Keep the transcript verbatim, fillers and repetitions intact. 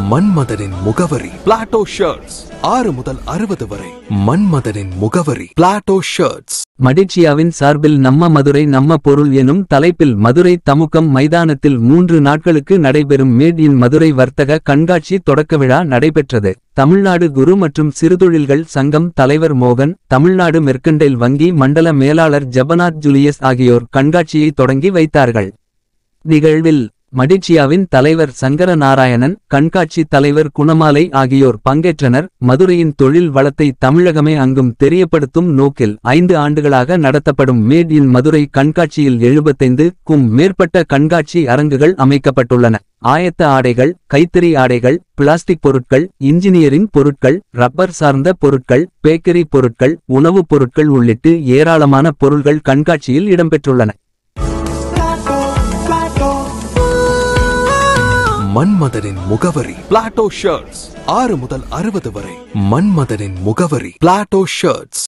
மன்மதனின் முகவரி Plato shirts. ஆறு முதல் அறுபது வரை. மன்மதனின் முகவரி பிளாட்டோ ஷர்ட்ஸ். மடிச்சியாவின் சார்பில் நம்ம மதுரை நம்ம பொருள் எனும் தலைப்பில் மதுரை தமுக்கம் மைதானத்தில் மூன்று நாட்களுக்கு நடைபெறும் மேட் இன் மதுரை வர்த்தக கண்காட்சி தொடக்க விழா நடைபெற்றது. தமிழ்நாடு குறு மற்றும் சிறுதொழில்கள் சங்கம் தலைவர் மோகன், தமிழ்நாடு மெர்கண்டைல் வங்கி மண்டல மேலாளர் ஜபநாத் ஜூலியஸ் ஆகியோர் கண்காட்சியை தொடங்கி வைத்தார்கள். நிகழ்வில் மடிச்சியாவின் தலைவர் சங்கர நாராயணன், கண்காட்சி தலைவர் குணமாலை ஆகியோர் பங்கேற்றனர். மதுரையின் தொழில் வளத்தை தமிழகமே அங்கும் தெரியப்படுத்தும் நோக்கில் ஐந்து ஆண்டுகளாக நடத்தப்படும் மேட் இன் மதுரை கண்காட்சியில் எழுபத்தைந்து க்கும் மேற்பட்ட கண்காட்சி அரங்குகள் அமைக்கப்பட்டுள்ளன. ஆயத்த ஆடைகள், கைத்தறி ஆடைகள், பிளாஸ்டிக் பொருட்கள், இன்ஜினியரிங் பொருட்கள், ரப்பர் சார்ந்த பொருட்கள், பேக்கரி பொருட்கள், உணவுப் பொருட்கள் உள்ளிட்டு ஏராளமான பொருள்கள் கண்காட்சியில் இடம்பெற்றுள்ளன. மன்மதனின் முகவரி பிளாட்டோ ஷர்ட்ஸ். ஆறு முதல் அறுபது வரை. மன்மதனின் முகவரி பிளாட்டோ ஷர்ட்ஸ்.